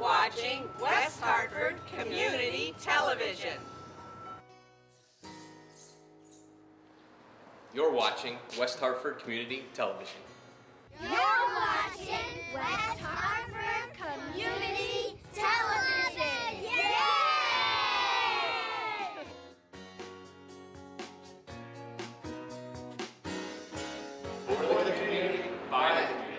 watching West Hartford Community Television. You're watching West Hartford Community Television. You're watching West Hartford Community Television. Yay! For the community, by the community.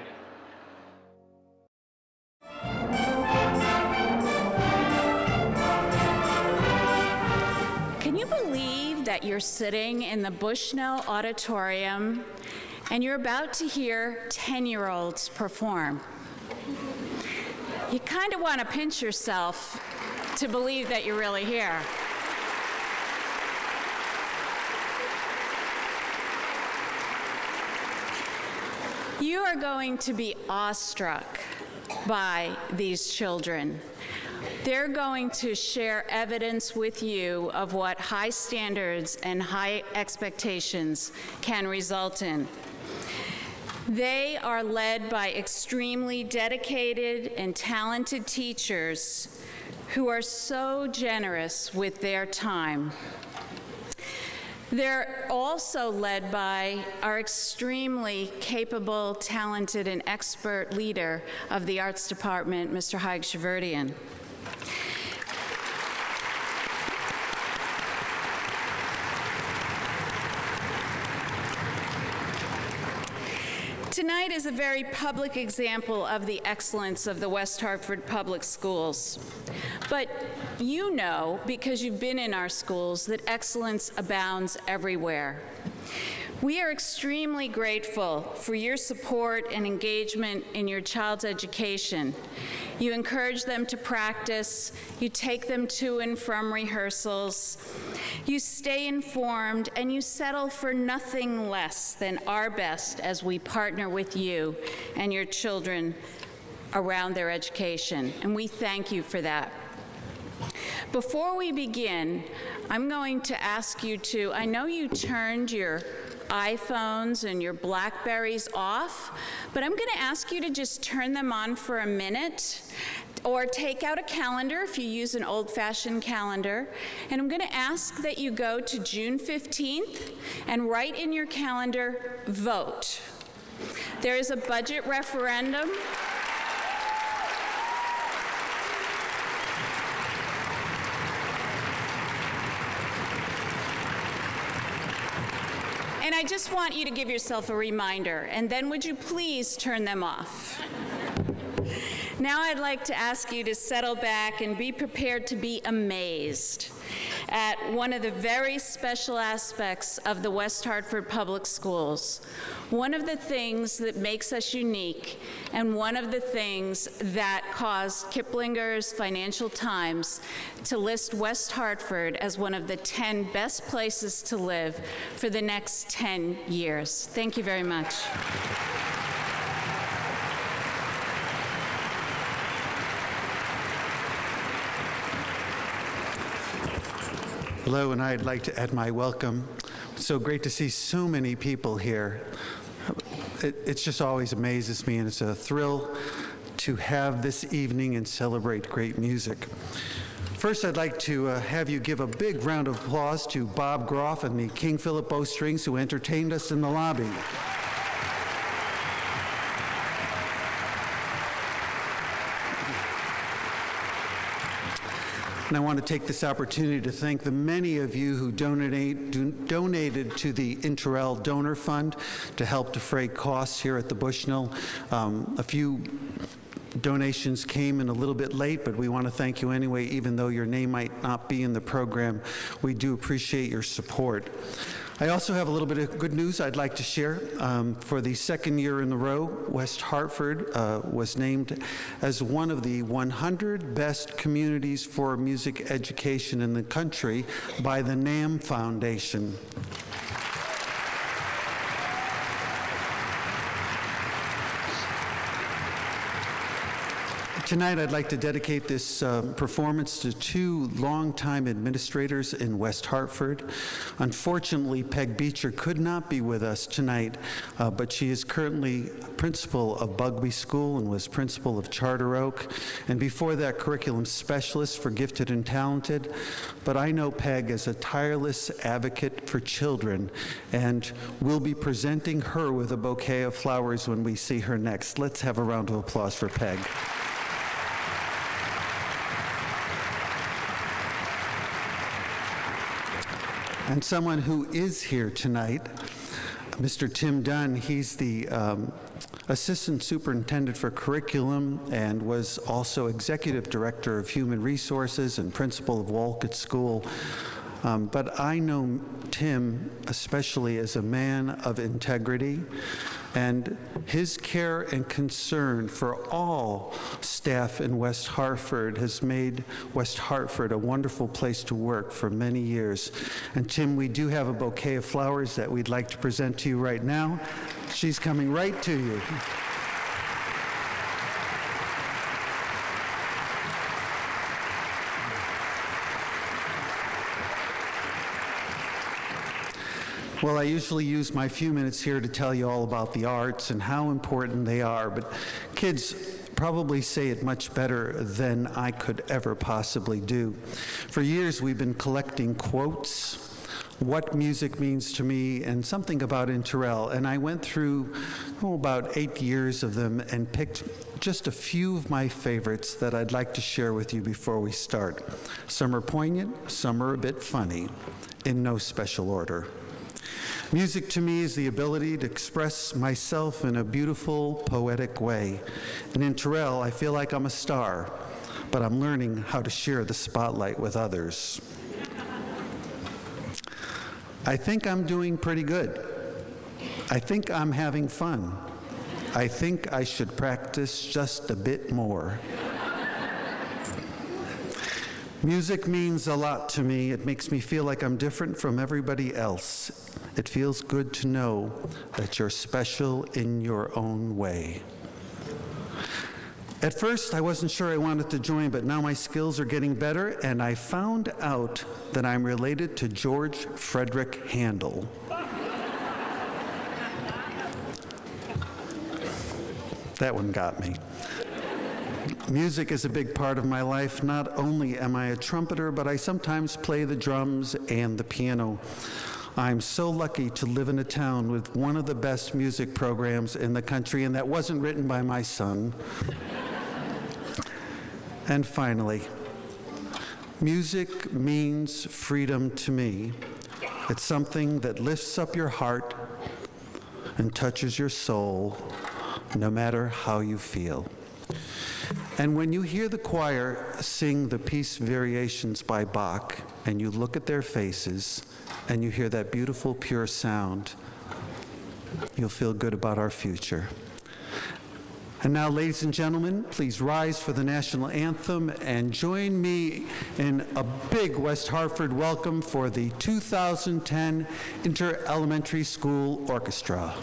Can you believe that you're sitting in the Bushnell Auditorium and you're about to hear 10-year-olds perform? You kind of want to pinch yourself to believe that you're really here. You are going to be awestruck by these children. They're going to share evidence with you of what high standards and high expectations can result in. They are led by extremely dedicated and talented teachers who are so generous with their time. They're also led by our extremely capable, talented, and expert leader of the Arts Department, Mr. Haig Shaverdian. Tonight is a very public example of the excellence of the West Hartford Public Schools. But you know, because you've been in our schools, that excellence abounds everywhere. We are extremely grateful for your support and engagement in your child's education. You encourage them to practice, you take them to and from rehearsals, you stay informed, and you settle for nothing less than our best as we partner with you and your children around their education. And we thank you for that. Before we begin, I'm going to ask you to, I know you turned your iPhones and your Blackberries off, but I'm going to ask you to just turn them on for a minute, or take out a calendar if you use an old-fashioned calendar, and I'm going to ask that you go to June 15th and write in your calendar, vote. There is a budget referendum. And I just want you to give yourself a reminder, and then would you please turn them off? Now I'd like to ask you to settle back and be prepared to be amazed at one of the very special aspects of the West Hartford Public Schools. One of the things that makes us unique, and one of the things that caused Kiplinger's Financial Times to list West Hartford as one of the 10 best places to live for the next 10 years. Thank you very much. Hello, and I'd like to add my welcome. It's so great to see so many people here. It just always amazes me, and it's a thrill to have this evening and celebrate great music. First, I'd like to have you give a big round of applause to Bob Groff and the King Philip Bowstrings who entertained us in the lobby. And I want to take this opportunity to thank the many of you who donated to the Interel Donor Fund to help defray costs here at the Bushnell. A few donations came in a little bit late, but we want to thank you anyway, even though your name might not be in the program. We do appreciate your support. I also have a little bit of good news I'd like to share. For the second year in a row, West Hartford was named as one of the 100 best communities for music education in the country by the NAMM Foundation. Tonight, I'd like to dedicate this performance to two longtime administrators in West Hartford. Unfortunately, Peg Beecher could not be with us tonight, but she is currently principal of Bugby School and was principal of Charter Oak, and before that, curriculum specialist for gifted and talented. But I know Peg as a tireless advocate for children, and we'll be presenting her with a bouquet of flowers when we see her next. Let's have a round of applause for Peg. And someone who is here tonight, Mr. Tim Dunn. He's the Assistant Superintendent for Curriculum and was also Executive Director of Human Resources and Principal of Wolcott School. But I know Tim especially as a man of integrity, and his care and concern for all staff in West Hartford has made West Hartford a wonderful place to work for many years. And Tim, we do have a bouquet of flowers that we'd like to present to you right now. She's coming right to you. Well, I usually use my few minutes here to tell you all about the arts and how important they are, but kids probably say it much better than I could ever possibly do. For years, we've been collecting quotes, what music means to me, and something about Interel, and I went through about 8 years of them and picked just a few of my favorites that I'd like to share with you before we start. Some are poignant, some are a bit funny, in no special order. Music to me is the ability to express myself in a beautiful, poetic way. And in Terrell, I feel like I'm a star, but I'm learning how to share the spotlight with others. I think I'm doing pretty good. I think I'm having fun. I think I should practice just a bit more. Music means a lot to me. It makes me feel like I'm different from everybody else. It feels good to know that you're special in your own way. At first, I wasn't sure I wanted to join, but now my skills are getting better, and I found out that I'm related to George Frederick Handel. That one got me. Music is a big part of my life. Not only am I a trumpeter, but I sometimes play the drums and the piano. I'm so lucky to live in a town with one of the best music programs in the country, and that wasn't written by my son. And finally, music means freedom to me. It's something that lifts up your heart and touches your soul, no matter how you feel. And when you hear the choir sing the Peace Variations by Bach, and you look at their faces, and you hear that beautiful, pure sound, you'll feel good about our future. And now, ladies and gentlemen, please rise for the national anthem and join me in a big West Hartford welcome for the 2010 Inter-Elementary School Orchestra.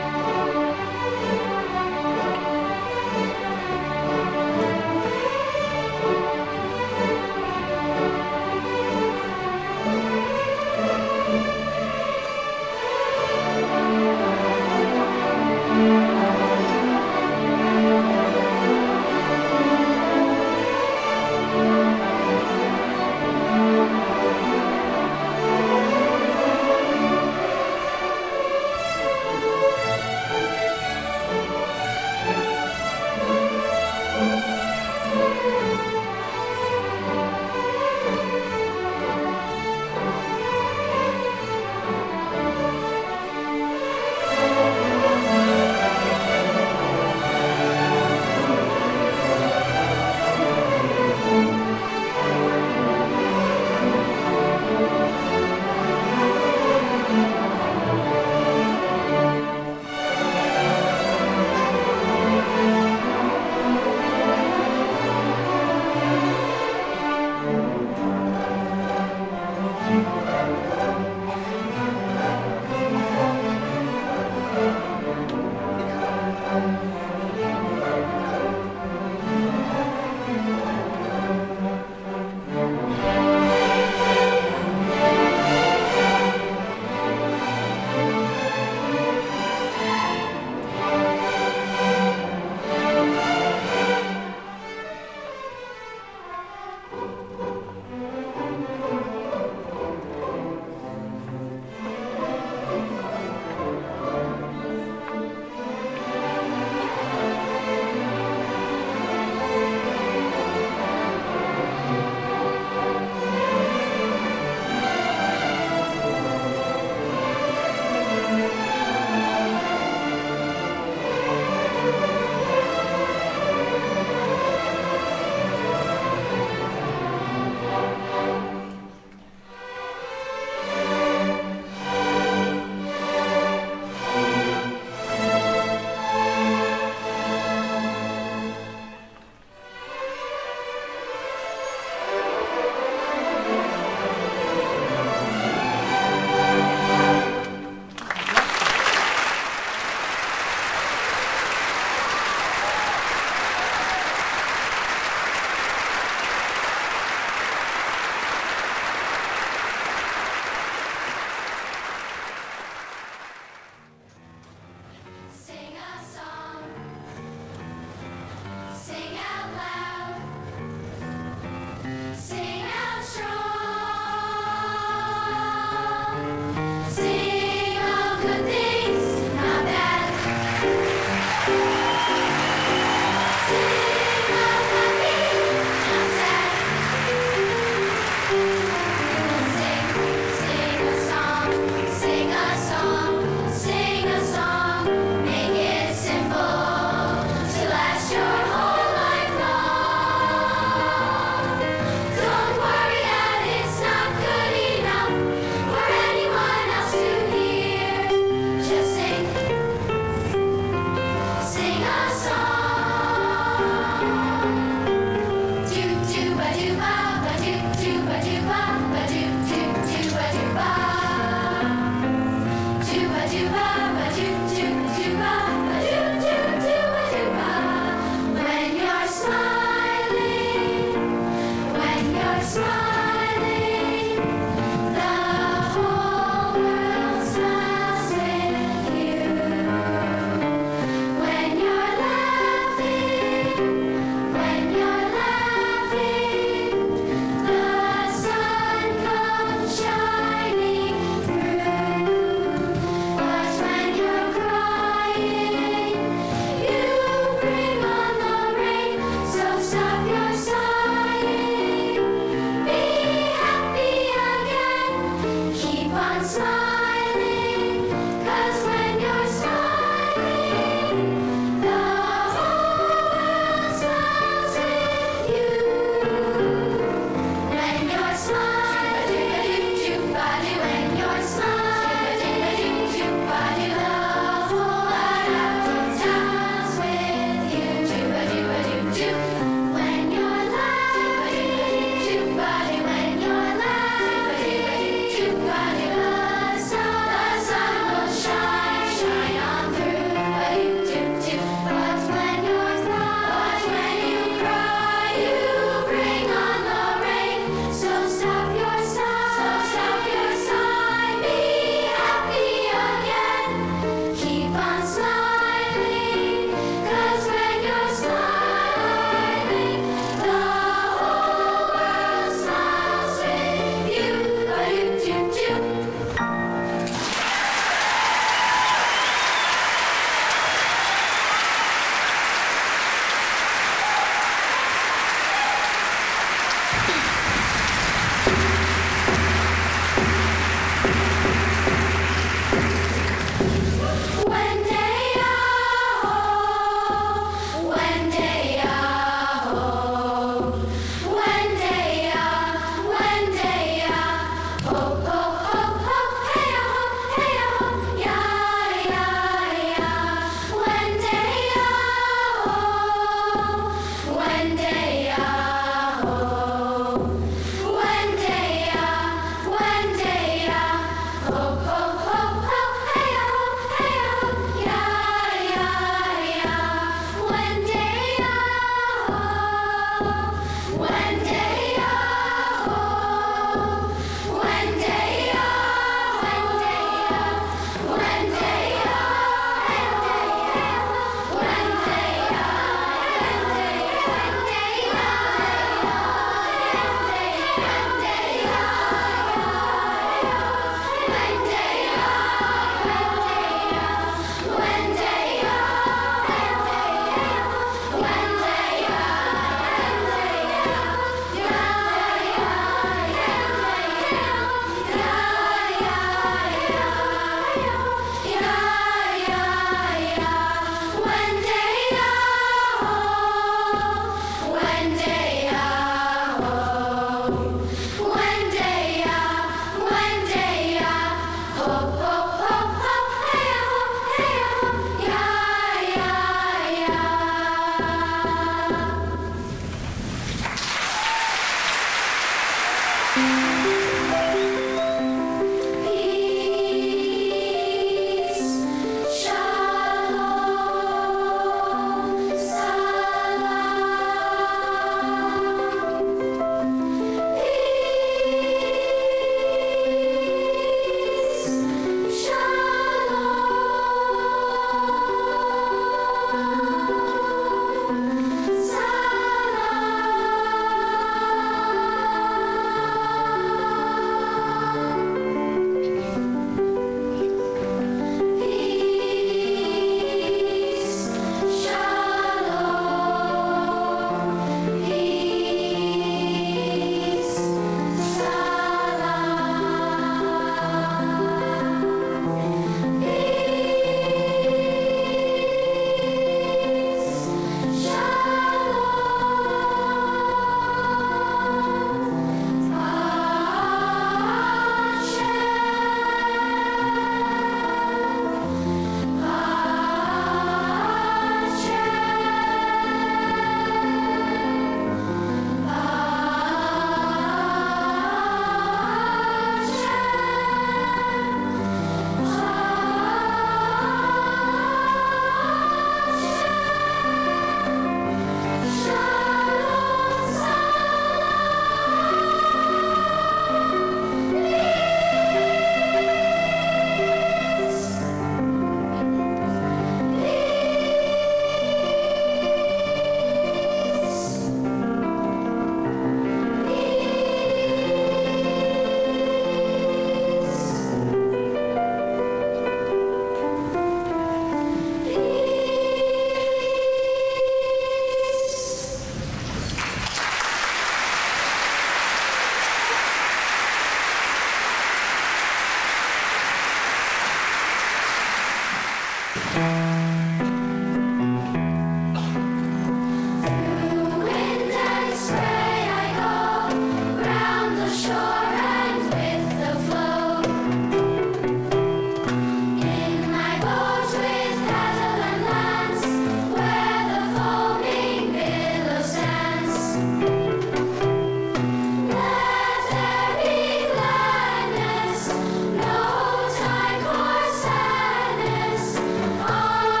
Oh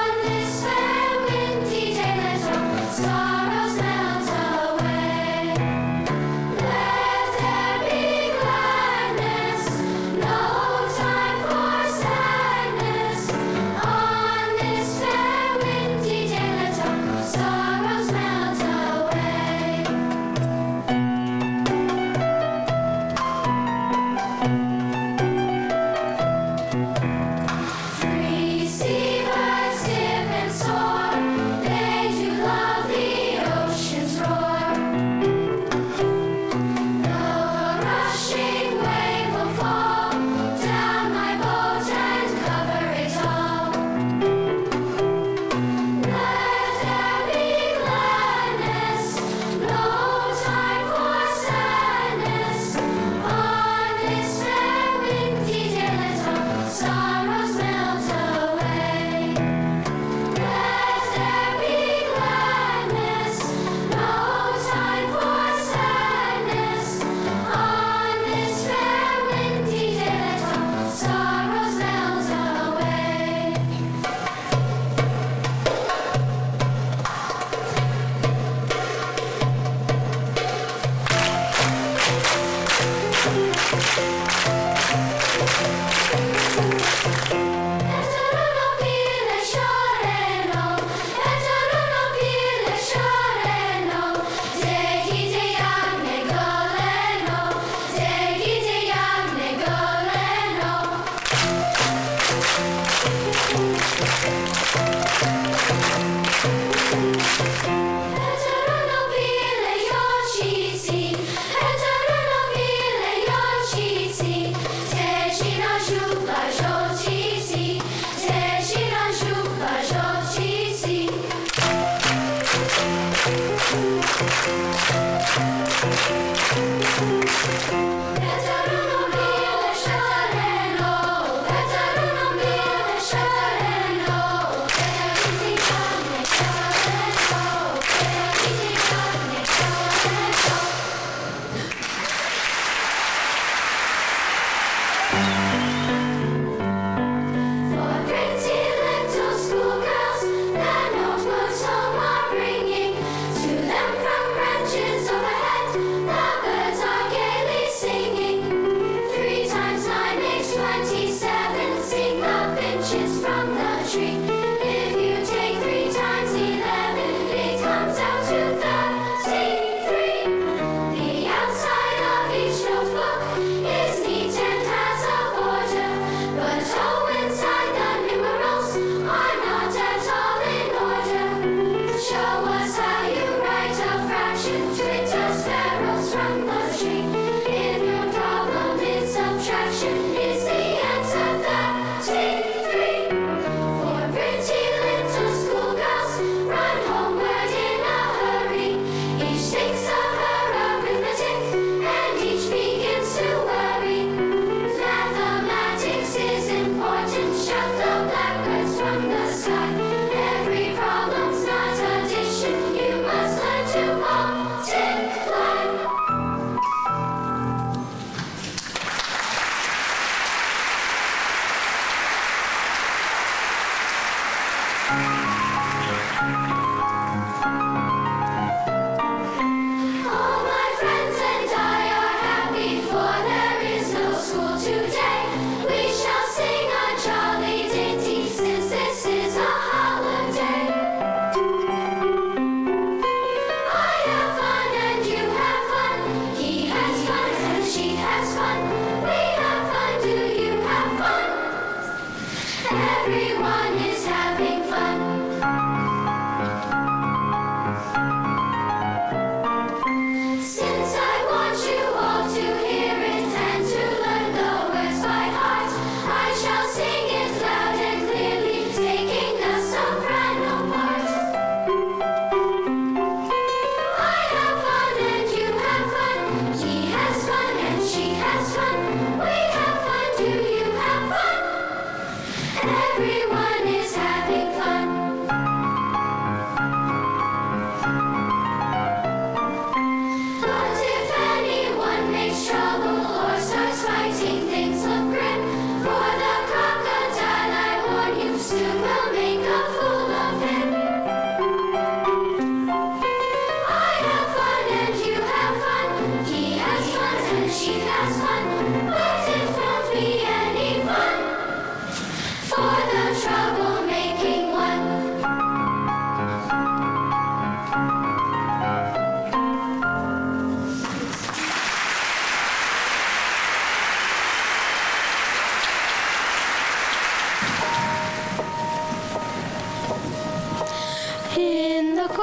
In the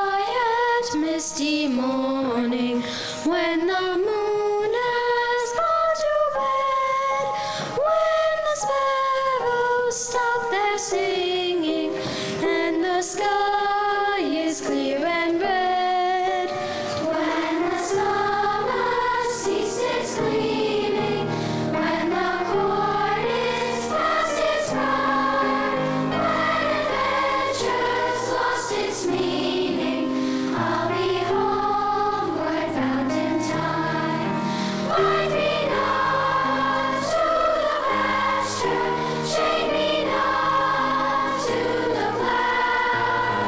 quiet, misty morning, when the moon has gone to bed, when the sparrows stop their singing, and the sky is clear and red, when the summer ceases its gleaming, when the corn is past its prime, when adventure's lost its meaning, I'll be homeward bound in time. Bind me not to the pasture, chain me not to the plow.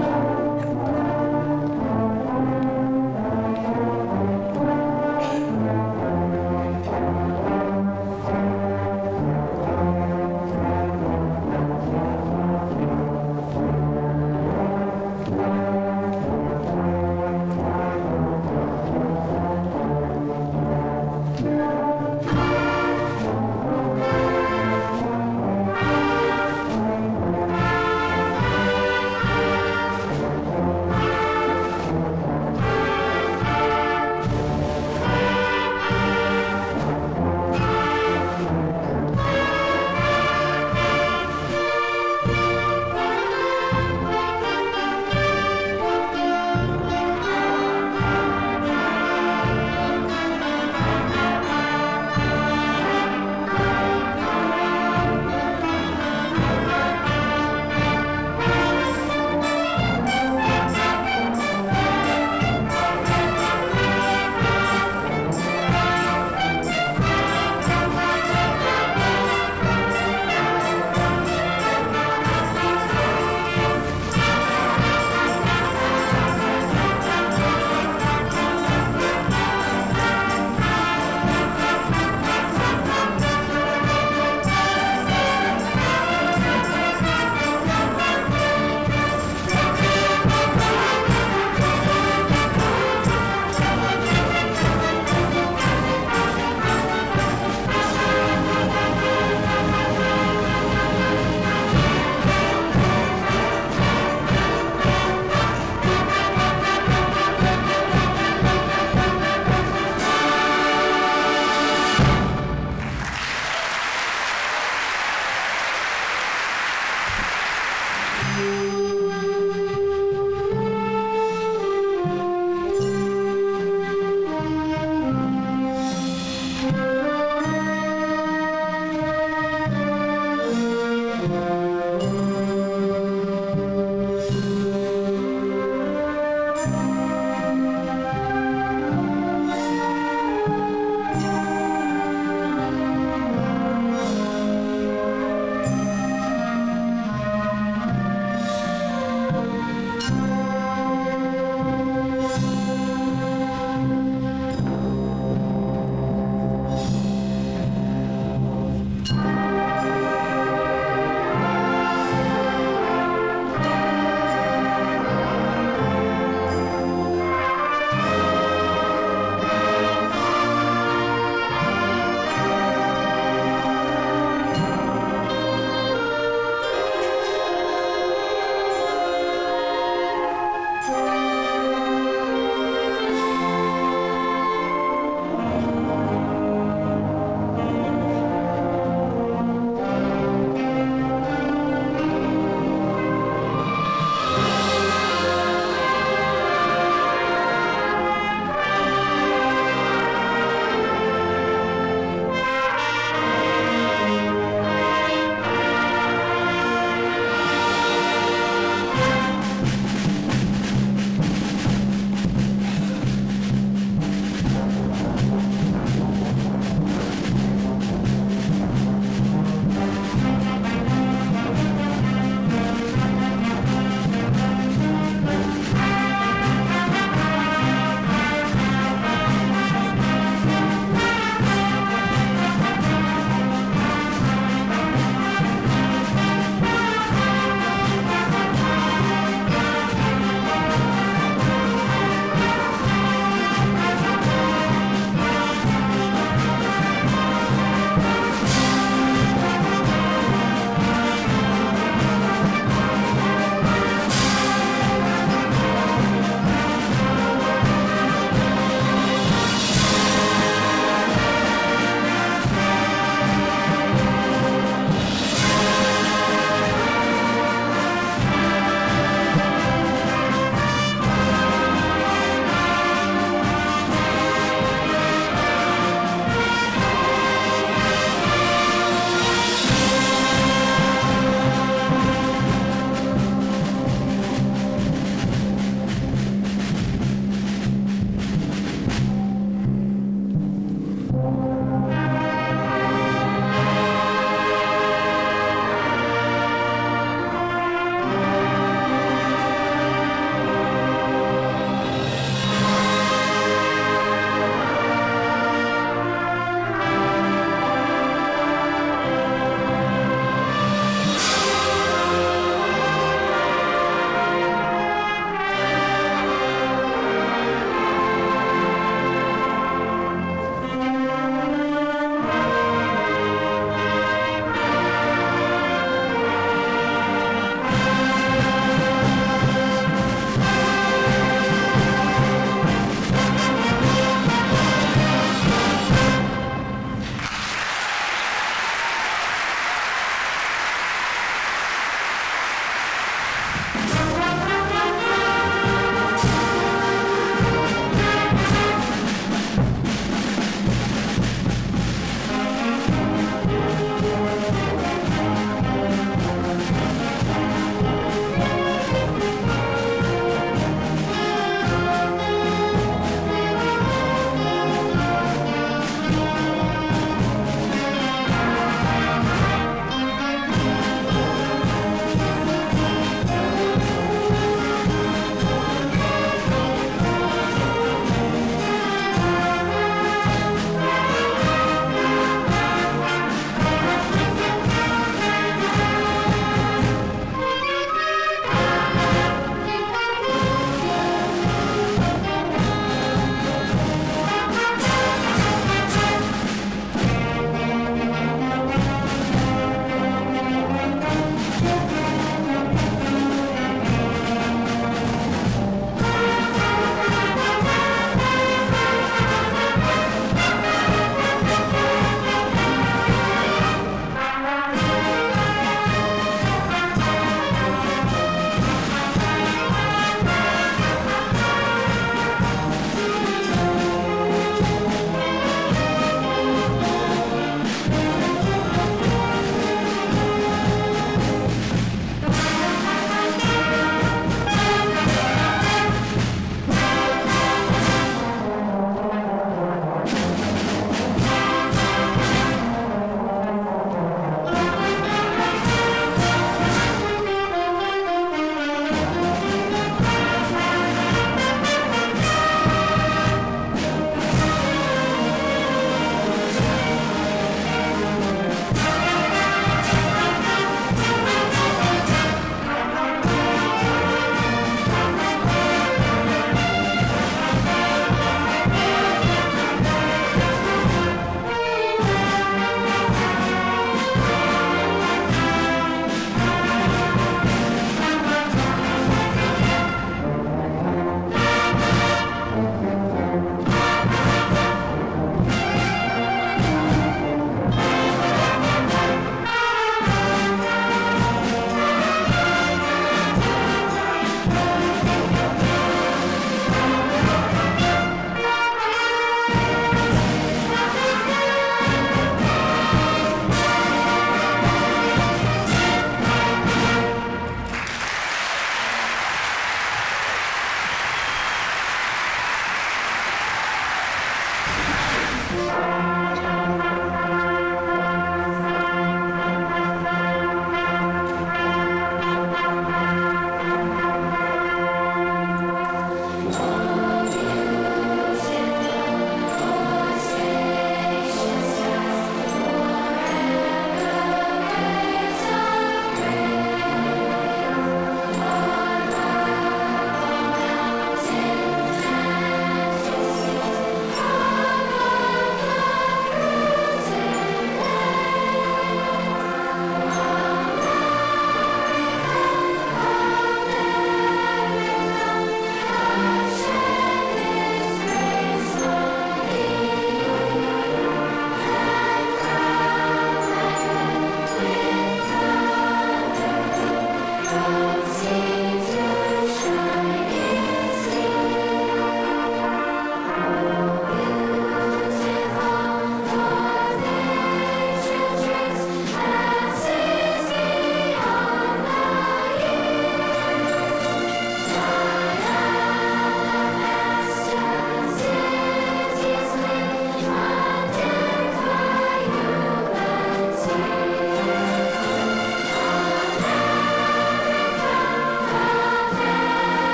Thank you.